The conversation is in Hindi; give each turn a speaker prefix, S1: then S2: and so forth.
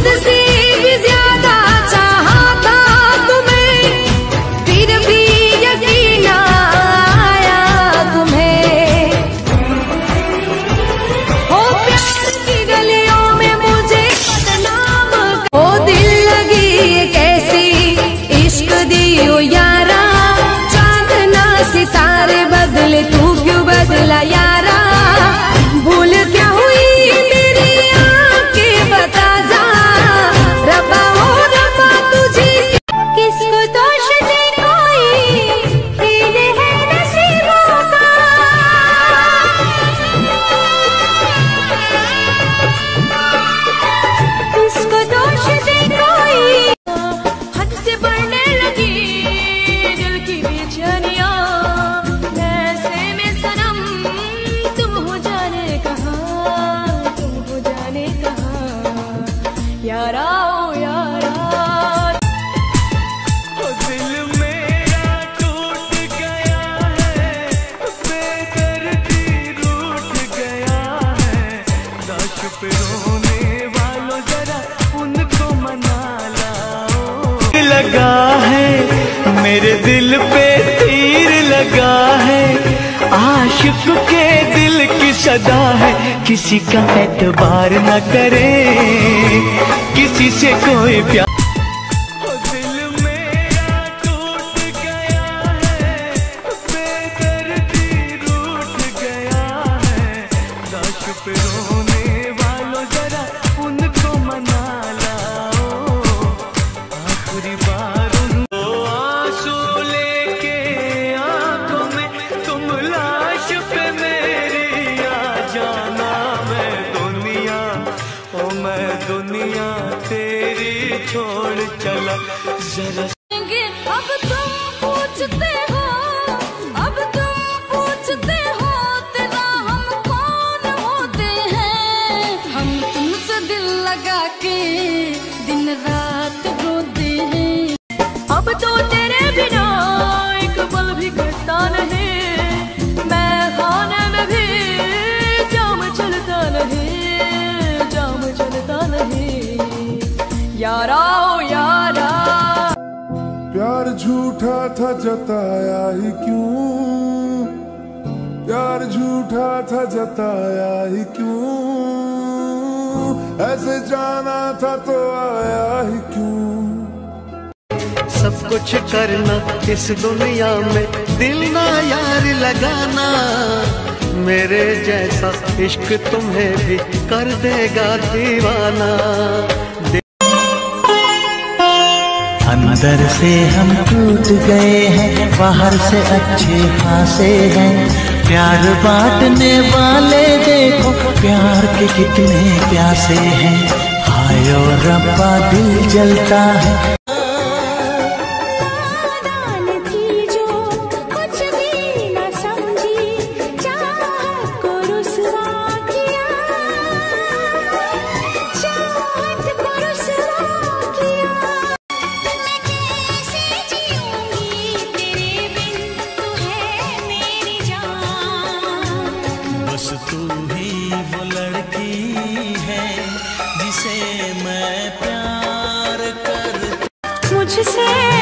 S1: खुद से भी ज्यादा चाहा था तुम्हें, फिर भी यकीन आया तुम्हें। हो प्यार की गलियों में मुझे बदनाम, हो दिल लगी कैसी इश्क दियो यारा, चांदना सितारे बदले तू क्यों बदला यारा। भूल क्या हुई मेरी आंखें बता जा, रब्बा हो रब्बा तुझे किसको दोष दे कोई, खेल है नसीबों का। किसको दोष दे कोई, हद से बढ़ने लगी दिल की बेचैनियां, ऐसे में सनम तुम हो जाने कहाँ, तुम हो जाने कहाँ यारा ओ यारा।
S2: दिल मेरा टूट गया है, बेदर्दी रूठ गया है, लाश पे रोने वालों जरा उनको मना लाओ। लगा है मेरे दिल पे तीर लगा है, आशिक के दिल की सदा है, किसी का एतबार न करे, किसी से कोई प्यार। दिल मेरा टूट गया है, बेदर्दी रूठ गया है, लाश पे रोने वालों जरा उनको मना लाओ। आखिरी बार उनको आंसू लेके आंखों में तुम लाश पे मेरी आ जाना। मैं दुनिया तेरी छोड़ चला जरा।
S1: अब तुम पूछते हो, अब तुम पूछते हो तेरा हम कौन होते हैं, हम तुमसे दिल लगा के दिन रात रोते हैं। अब तो तेरे बिना एक पल भी कटता नहीं, मैं खाने में भी जाम चलता नहीं, जाम चलता नहीं यारा ओ यारा।
S3: प्यार झूठा था जताया ही क्यों, प्यार झूठा था जताया ही क्यों, ऐसे जाना था तो आया ही क्यों।
S2: सब कुछ करना इस दुनिया में, दिल ना यार लगाना, मेरे जैसा इश्क तुम्हें भी कर देगा दीवाना।
S4: अंदर से हम टूट गए हैं, बाहर से अच्छे खासे हैं, प्यार बांटने वाले देखो प्यार के कितने प्यासे हैं, हाय ओ रब्बा दिल जलता है।
S5: बस तू ही वो लड़की है जिसे मैं प्यार कर।
S1: मुझसे